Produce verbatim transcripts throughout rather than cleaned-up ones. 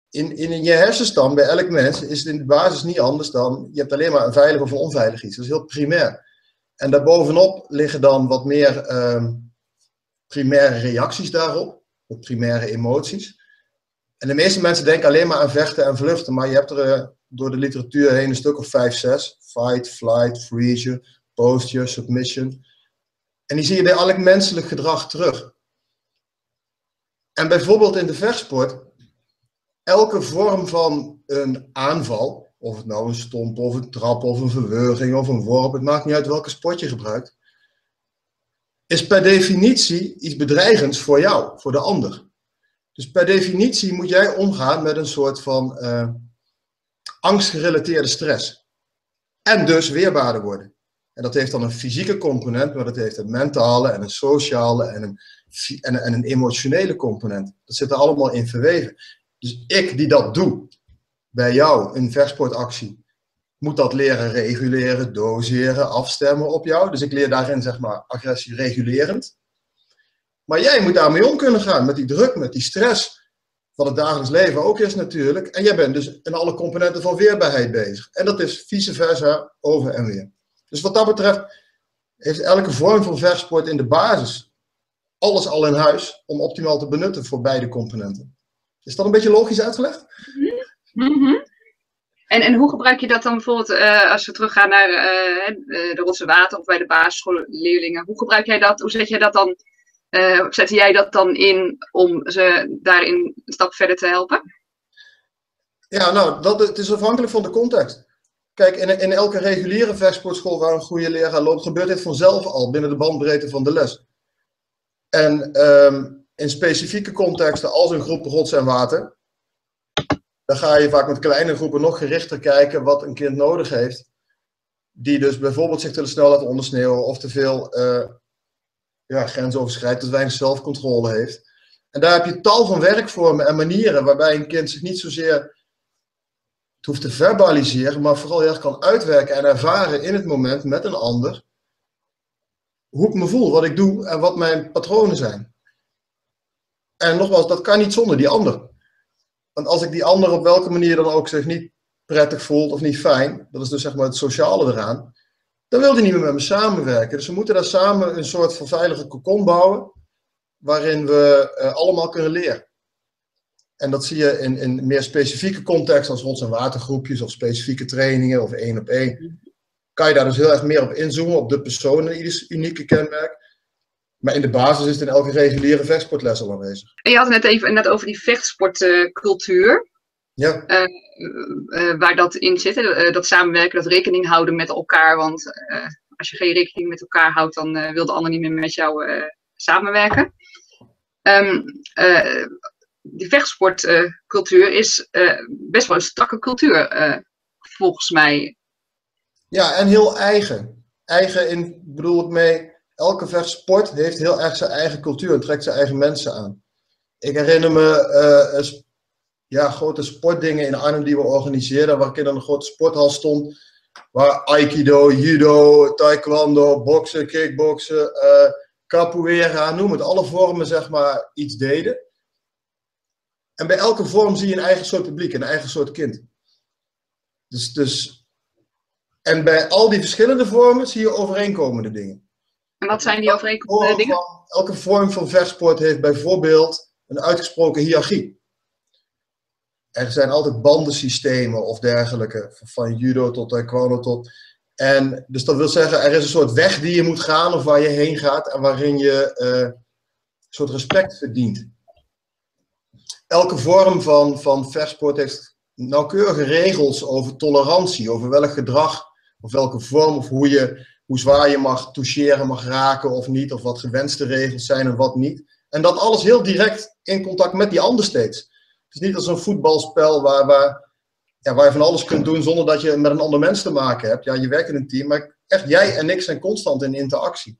in, in je hersenstam bij elk mens is het in de basis niet anders dan, je hebt alleen maar een veilig of een onveilig iets. Dat is heel primair. En daarbovenop liggen dan wat meer uh, primaire reacties daarop, wat primaire emoties. En de meeste mensen denken alleen maar aan vechten en vluchten, maar je hebt er uh, door de literatuur heen een stuk of vijf, zes. Fight, flight, freeze, posture, submission. En die zie je bij elk menselijk gedrag terug. En bijvoorbeeld in de vechtsport, elke vorm van een aanval, of het nou een stomp of een trap of een verwurging of een worp, het maakt niet uit welke sport je gebruikt, is per definitie iets bedreigends voor jou, voor de ander. Dus per definitie moet jij omgaan met een soort van uh, angstgerelateerde stress. En dus weerbaarder worden. En dat heeft dan een fysieke component, maar dat heeft een mentale en een sociale en een, en een, en een emotionele component. Dat zit er allemaal in verweven. Dus ik die dat doe, bij jou, een vechtsportactie, moet dat leren reguleren, doseren, afstemmen op jou. Dus ik leer daarin, zeg maar, agressie regulerend. Maar jij moet daarmee om kunnen gaan, met die druk, met die stress, wat het dagelijks leven ook is natuurlijk. En jij bent dus in alle componenten van weerbaarheid bezig. En dat is vice versa, over en weer. Dus wat dat betreft heeft elke vorm van vechtsport in de basis alles al in huis om optimaal te benutten voor beide componenten. Is dat een beetje logisch uitgelegd? Mm-hmm. En, en hoe gebruik je dat dan bijvoorbeeld, uh, als we teruggaan naar uh, de Rotse Water of bij de basisschoolleerlingen, hoe gebruik jij dat, hoe zet jij dat dan, uh, zet jij dat dan in om ze daarin een stap verder te helpen? Ja, nou, dat, het is afhankelijk van de context. Kijk, in, in elke reguliere vechtsportschool waar een goede leraar loopt, gebeurt dit vanzelf al binnen de bandbreedte van de les. En um, in specifieke contexten als een groep Rots en Water, dan ga je vaak met kleine groepen nog gerichter kijken wat een kind nodig heeft. Die dus bijvoorbeeld zich te snel laat ondersneeuwen of te veel uh, ja, grensoverschrijdt, te weinig zelfcontrole heeft. En daar heb je tal van werkvormen en manieren waarbij een kind zich niet zozeer het hoeft te verbaliseren, maar vooral heel erg kan uitwerken en ervaren in het moment met een ander hoe ik me voel, wat ik doe en wat mijn patronen zijn. En nogmaals, dat kan niet zonder die ander. Want als ik die ander op welke manier dan ook zich niet prettig voelt of niet fijn, dat is dus zeg maar het sociale eraan, dan wil die niet meer met me samenwerken. Dus we moeten daar samen een soort van veilige cocon bouwen, waarin we uh, allemaal kunnen leren. En dat zie je in, in meer specifieke contexten als Rots- en Watergroepjes of specifieke trainingen of één op één. Kan je daar dus heel erg meer op inzoomen, op de persoon en ieders unieke kenmerk. Maar in de basis is het in elke reguliere vechtsportles al aanwezig. En je had het net even net over die vechtsportcultuur. Uh, ja. Uh, uh, waar dat in zit, uh, dat samenwerken, dat rekening houden met elkaar. Want uh, als je geen rekening met elkaar houdt, dan uh, wil de ander niet meer met jou uh, samenwerken. Um, uh, die vechtsportcultuur uh, is uh, best wel een strakke cultuur, uh, volgens mij. Ja, en heel eigen. Eigen in, bedoel ik mee, elke vechtsport heeft heel erg zijn eigen cultuur en trekt zijn eigen mensen aan. Ik herinner me uh, een ja, grote sportdingen in Arnhem die we organiseerden, waar ik in een grote sporthal stond, waar aikido, judo, taekwondo, boksen, kickboksen, uh, capoeira, noem het, alle vormen zeg maar iets deden. En bij elke vorm zie je een eigen soort publiek, een eigen soort kind. Dus, dus, en bij al die verschillende vormen zie je overeenkomende dingen. En wat zijn die overeenkomende dingen? Van, elke vorm van vechtsport heeft bijvoorbeeld een uitgesproken hiërarchie. Er zijn altijd bandensystemen of dergelijke, van judo tot taekwondo tot... En dus dat wil zeggen, er is een soort weg die je moet gaan of waar je heen gaat en waarin je uh, een soort respect verdient. Elke vorm van, van vechtsport heeft nauwkeurige regels over tolerantie, over welk gedrag of welke vorm of hoe, je, hoe zwaar je mag toucheren, mag raken of niet, of wat gewenste regels zijn en wat niet. En dat alles heel direct in contact met die ander steeds. Het is niet als een voetbalspel waar, waar, ja, waar je van alles kunt doen zonder dat je met een ander mens te maken hebt. Ja, je werkt in een team, maar echt jij en ik zijn constant in interactie.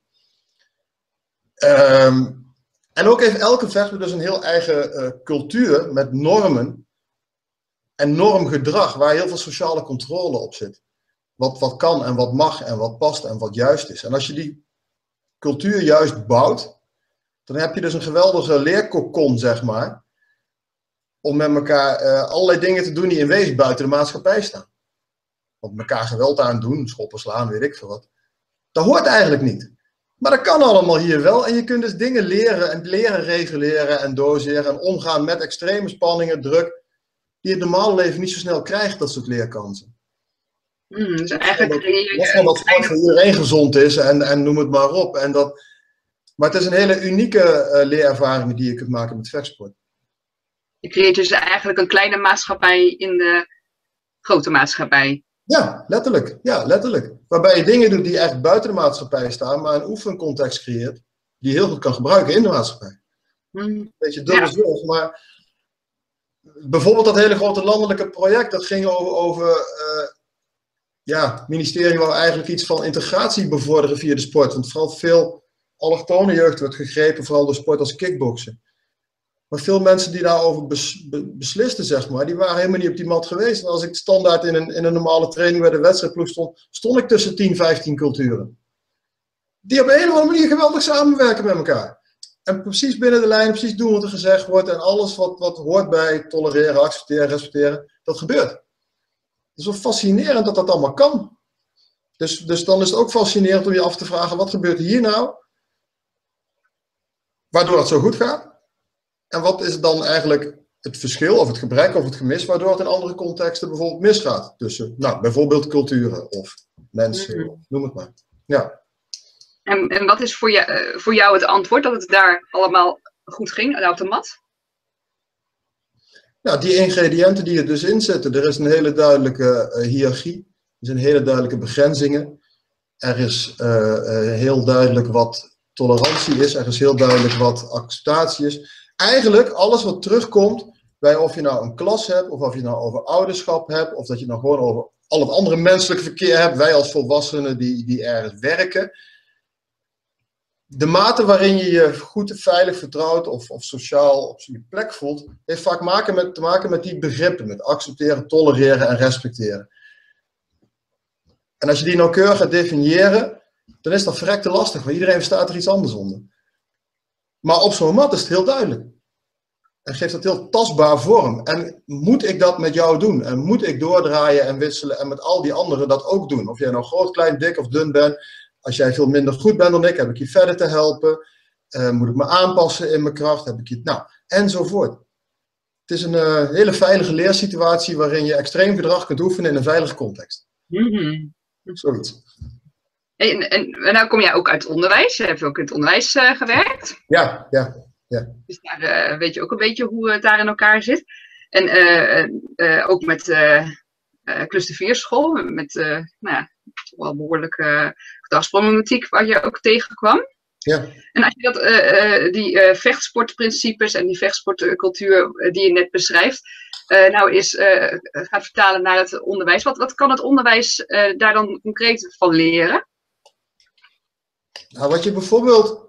Um, en ook heeft elke vechter dus een heel eigen uh, cultuur met normen en normgedrag waar heel veel sociale controle op zit. Wat, wat kan en wat mag en wat past en wat juist is. En als je die cultuur juist bouwt, dan heb je dus een geweldige leerkokon, zeg maar. om met elkaar uh, allerlei dingen te doen die in wezen buiten de maatschappij staan. Op elkaar geweld aan doen, schoppen slaan, weet ik veel wat. Dat hoort eigenlijk niet. Maar dat kan allemaal hier wel. En je kunt dus dingen leren en leren reguleren en doseren en omgaan met extreme spanningen, druk, die het normale leven niet zo snel krijgt, dat soort leerkansen. Hmm, dus eigenlijk creëer je... Los van dat sport voor iedereen gezond is en, en noem het maar op. En dat, maar het is een hele unieke uh, leerervaring die je kunt maken met vechtsport. Je creëert dus eigenlijk een kleine maatschappij in de grote maatschappij. Ja, letterlijk. Ja, letterlijk. Waarbij je dingen doet die echt buiten de maatschappij staan, maar een oefencontext creëert die je heel goed kan gebruiken in de maatschappij. Hmm. Beetje dubbelzinnig, ja. Maar bijvoorbeeld dat hele grote landelijke project, dat ging over, over uh, ja, het ministerie wou eigenlijk iets van integratie bevorderen via de sport. Want vooral veel allochtone jeugd wordt gegrepen, vooral door sport als kickboksen. Maar veel mensen die daarover bes, be, beslisten, zeg maar, die waren helemaal niet op die mat geweest. En als ik standaard in een, in een normale training bij de wedstrijdploeg stond, stond ik tussen tien, vijftien culturen. Die op een of andere manier geweldig samenwerken met elkaar. En precies binnen de lijn, precies doen wat er gezegd wordt. En alles wat, wat hoort bij tolereren, accepteren, respecteren, dat gebeurt. Het is wel fascinerend dat dat allemaal kan. Dus, dus dan is het ook fascinerend om je af te vragen, wat gebeurt hier nou? Waardoor het zo goed gaat? En wat is dan eigenlijk het verschil of het gebrek of het gemis, waardoor het in andere contexten bijvoorbeeld misgaat? Tussen, nou, bijvoorbeeld culturen of mensen, mm-hmm. noem het maar. Ja. En, en wat is voor, je, voor jou het antwoord dat het daar allemaal goed ging, op de mat? Nou, die ingrediënten die er dus in zitten. Er is een hele duidelijke uh, hiërarchie. Er zijn hele duidelijke begrenzingen. Er is uh, uh, heel duidelijk wat tolerantie is. Er is heel duidelijk wat acceptatie is. Eigenlijk alles wat terugkomt bij of je nou een klas hebt, of of je nou over ouderschap hebt, of dat je nou gewoon over al het andere menselijk verkeer hebt. Wij als volwassenen die, die ergens werken. De mate waarin je je goed, veilig, vertrouwd of, of sociaal op je plek voelt, heeft vaak maken met, te maken met die begrippen. Met accepteren, tolereren en respecteren. En als je die nauwkeurig gaat definiëren, dan is dat verrekte lastig, want iedereen verstaat er iets anders onder. Maar op zo'n mat is het heel duidelijk. En geeft dat heel tastbaar vorm. En moet ik dat met jou doen? En moet ik doordraaien en wisselen en met al die anderen dat ook doen? Of jij nou groot, klein, dik of dun bent. Als jij veel minder goed bent dan ik, heb ik je verder te helpen. Uh, moet ik me aanpassen in mijn kracht? Heb ik je... Nou, enzovoort. Het is een uh, hele veilige leersituatie waarin je extreem gedrag kunt oefenen in een veilige context. Mm-hmm. Zoiets. En, en, en nou kom jij ook uit het onderwijs. Je hebt ook in het onderwijs uh, gewerkt. Ja, ja, ja. Dus daar uh, weet je ook een beetje hoe het daar in elkaar zit. En uh, uh, ook met uh, uh, cluster vier school. Met uh, nou ja, wel behoorlijke uh, gedragsproblematiek waar je ook tegenkwam. Ja. En als je dat, uh, uh, die uh, vechtsportprincipes en die vechtsportcultuur uh, die je net beschrijft, uh, nou is uh, gaat vertalen naar het onderwijs. Wat, wat kan het onderwijs uh, daar dan concreet van leren? Nou, wat je bijvoorbeeld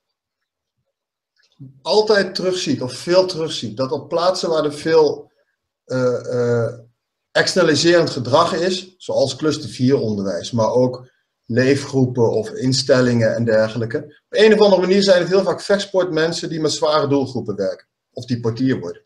altijd terugziet, of veel terugziet, dat op plaatsen waar er veel uh, uh, externaliserend gedrag is, zoals cluster vier onderwijs, maar ook leefgroepen of instellingen en dergelijke. Op een of andere manier zijn het heel vaak vechtsportmensen die met zware doelgroepen werken, of die portier worden.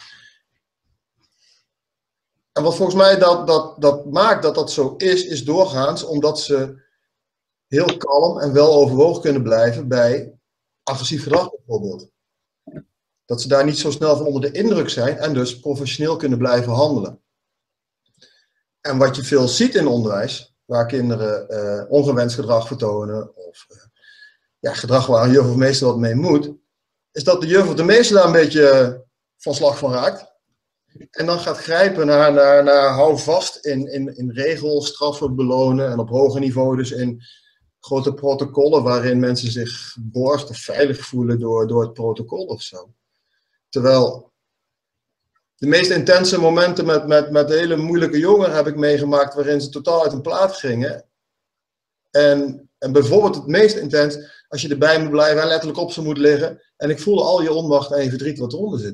En wat volgens mij dat, dat, dat maakt dat dat zo is, is doorgaans omdat ze heel kalm en wel overwogen kunnen blijven bij agressief gedrag bijvoorbeeld. Dat ze daar niet zo snel van onder de indruk zijn en dus professioneel kunnen blijven handelen. En wat je veel ziet in onderwijs, waar kinderen uh, ongewenst gedrag vertonen, of uh, ja, gedrag waar een juf of meester wat mee moet, is dat de juf of de meester daar een beetje van slag van raakt. En dan gaat grijpen naar, naar, naar hou vast in, in, in regels, straffen, belonen en op hoger niveau dus in grote protocollen waarin mensen zich geborgd of veilig voelen door, door het protocol of zo. Terwijl de meest intense momenten met, met, met hele moeilijke jongeren heb ik meegemaakt waarin ze totaal uit een plaat gingen. En, en bijvoorbeeld het meest intens als je erbij moet blijven en letterlijk op ze moet liggen. En ik voelde al je onmacht en je verdriet wat eronder zit.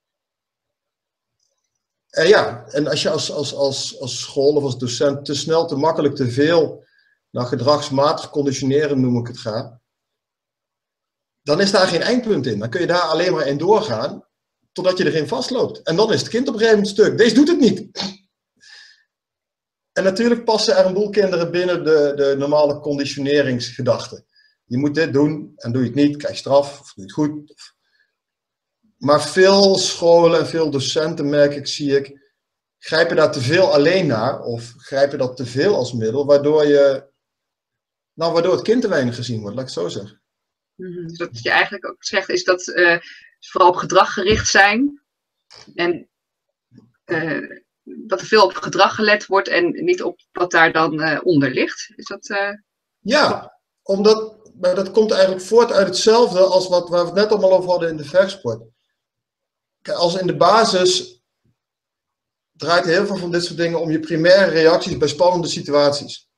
En ja, en als je als, als, als, als school of als docent te snel, te makkelijk, te veel naar gedragsmatig conditioneren noem ik het gaat, dan is daar geen eindpunt in. Dan kun je daar alleen maar in doorgaan totdat je erin vastloopt. En dan is het kind op een gegeven moment stuk. Deze doet het niet. En natuurlijk passen er een boel kinderen binnen de, de normale conditioneringsgedachten. Je moet dit doen en doe je het niet, krijg je straf of doe je het goed. Maar veel scholen en veel docenten, merk ik, zie ik, grijpen daar te veel alleen naar of grijpen dat te veel als middel, waardoor, je, nou, waardoor het kind te weinig gezien wordt, laat ik het zo zeggen. Mm-hmm. Dus wat je eigenlijk ook zegt is dat uh, ze vooral op gedrag gericht zijn en uh, dat er veel op gedrag gelet wordt en niet op wat daar dan uh, onder ligt. Is dat, uh... Ja, omdat maar dat komt eigenlijk voort uit hetzelfde als wat waar we het net allemaal over hadden in de vechtsport. Kijk, als in de basis draait heel veel van dit soort dingen om je primaire reacties bij spannende situaties.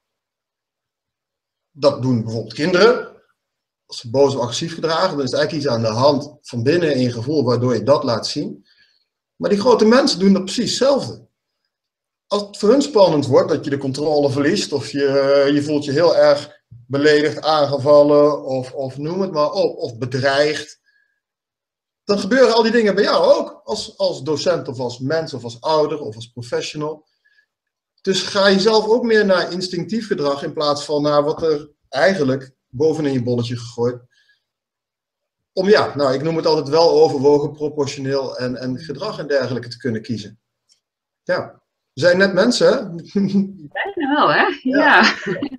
Dat doen bijvoorbeeld kinderen. Als ze boos of agressief gedragen, dan is het eigenlijk iets aan de hand van binnen in je gevoel waardoor je dat laat zien. Maar die grote mensen doen dat precies hetzelfde. Als het voor hun spannend wordt, dat je de controle verliest of je, je voelt je heel erg beledigd, aangevallen of, of noem het maar op, of bedreigd. Dan gebeuren al die dingen bij jou ook, als, als docent of als mens of als ouder of als professional. Dus ga jezelf ook meer naar instinctief gedrag in plaats van naar wat er eigenlijk bovenin je bolletje gegooid. Om ja, nou ik noem het altijd wel overwogen, proportioneel en, en gedrag en dergelijke te kunnen kiezen. Ja, we zijn net mensen, hè? Bijna wel, hè? Ja.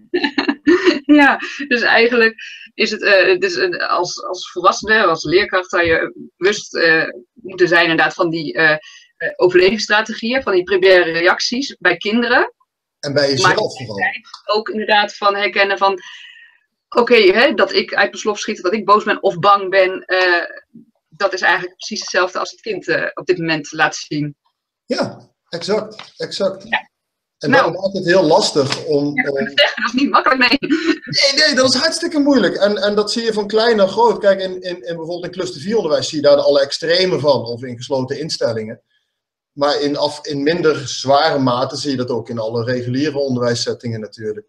Ja, dus eigenlijk is het, uh, dus, uh, als, als volwassene, als leerkracht, zou je bewust uh, moeten zijn inderdaad van die uh, uh, overlevingsstrategieën, van die primaire reacties bij kinderen. En bij jezelf maar vooral. Ook inderdaad van herkennen van, oké, okay, dat ik uit mijn slof schiet, dat ik boos ben of bang ben, uh, dat is eigenlijk precies hetzelfde als het kind uh, op dit moment laat zien. Ja, exact, exact. Ja. En nou, dat maakt het heel lastig om... Ja, om... Dat is niet makkelijk, nee. Nee, nee, dat is hartstikke moeilijk. En, en dat zie je van klein naar groot. Kijk, in, in, in bijvoorbeeld in cluster vier onderwijs zie je daar de alle extremen van. Of in gesloten instellingen. Maar in, af, in minder zware mate zie je dat ook in alle reguliere onderwijssettingen natuurlijk.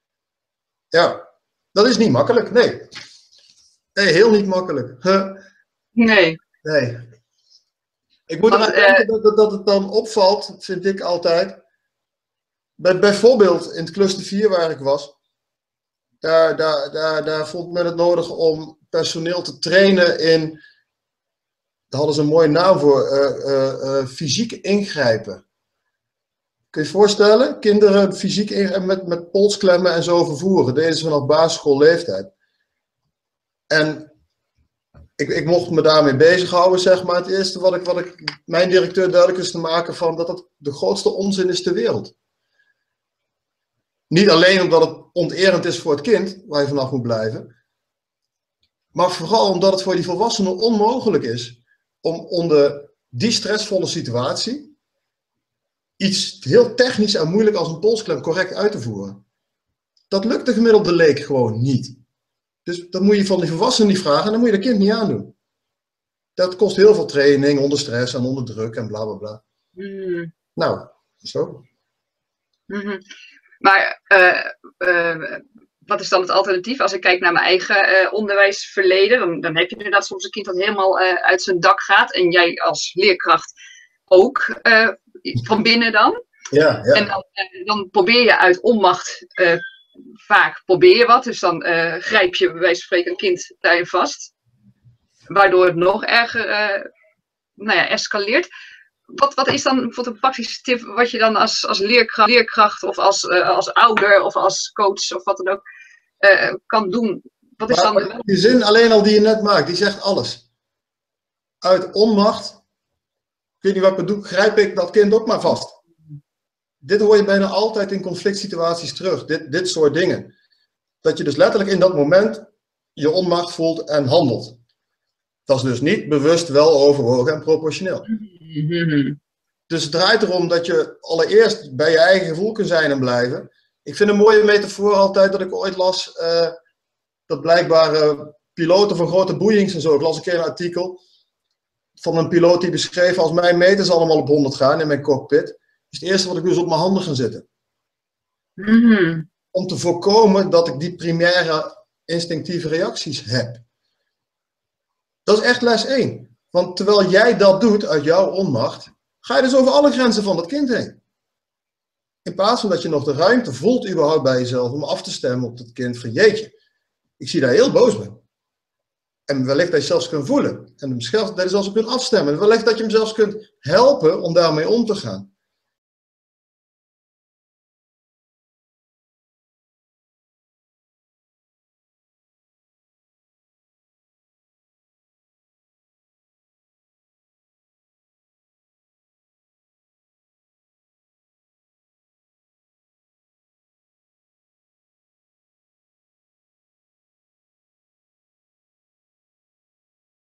Ja, dat is niet makkelijk, nee. Nee, heel niet makkelijk. Huh? Nee. Nee. Ik moet Want, eraan denken uh... dat, dat het dan opvalt, vind ik altijd... Bij, bijvoorbeeld in het cluster vier waar ik was, daar, daar, daar, daar vond men het nodig om personeel te trainen in, daar hadden ze een mooie naam voor, uh, uh, uh, fysiek ingrijpen. Kun je je voorstellen? Kinderen fysiek ingrijpen met, met polsklemmen en zo vervoeren. Deden ze vanaf basisschoolleeftijd. En ik, ik mocht me daarmee bezighouden, zeg maar. Het eerste wat ik, wat ik mijn directeur duidelijk is te maken van dat het de grootste onzin is ter wereld. Niet alleen omdat het onterend is voor het kind, waar je vanaf moet blijven. Maar vooral omdat het voor die volwassenen onmogelijk is om onder die stressvolle situatie iets heel technisch en moeilijk als een polsklem correct uit te voeren. Dat lukt de gemiddelde leek gewoon niet. Dus dat moet je van die volwassenen niet vragen en dan moet je dat kind niet aandoen. Dat kost heel veel training onder stress en onder druk en bla bla bla. Mm. Nou, zo. Mm-hmm. Maar uh, uh, wat is dan het alternatief? Als ik kijk naar mijn eigen uh, onderwijsverleden, dan, dan heb je inderdaad soms een kind dat helemaal uh, uit zijn dak gaat. En jij als leerkracht ook, uh, van binnen dan. Ja, ja. En dan, uh, dan probeer je uit onmacht, uh, vaak probeer je wat. Dus dan uh, grijp je bij wijze van spreken een kind daarin vast. Waardoor het nog erger uh, nou ja, escaleert. Wat, wat is dan bijvoorbeeld een praktische tip wat je dan als, als leerkracht, leerkracht of als, uh, als ouder of als coach of wat dan ook uh, kan doen? Wat is maar, dan... Die zin alleen al die je net maakt, die zegt alles. Uit onmacht, ik weet niet wat ik bedoel, grijp ik dat kind ook maar vast. Dit hoor je bijna altijd in conflict situaties terug, dit, dit soort dingen. Dat je dus letterlijk in dat moment je onmacht voelt en handelt. Dat is dus niet bewust, wel overwogen en proportioneel. Mm-hmm. Dus het draait erom dat je allereerst bij je eigen gevoel kunt zijn en blijven. Ik vind een mooie metafoor altijd dat ik ooit las, uh, dat blijkbaar uh, piloten van grote boeings en zo, ik las een keer een artikel van een piloot die beschreef, als mijn meters allemaal op honderd gaan in mijn cockpit, is het eerste wat ik doe is op mijn handen gaan zitten. Mm-hmm. Om te voorkomen dat ik die primaire instinctieve reacties heb. Dat is echt les één. Want terwijl jij dat doet uit jouw onmacht, ga je dus over alle grenzen van dat kind heen. In plaats van dat je nog de ruimte voelt überhaupt bij jezelf om af te stemmen op dat kind van jeetje, ik zie daar heel boos bij. En wellicht dat je zelfs kunt voelen. En hem zelfs, dat je zelfs kunt afstemmen. En wellicht dat je hem zelfs kunt helpen om daarmee om te gaan.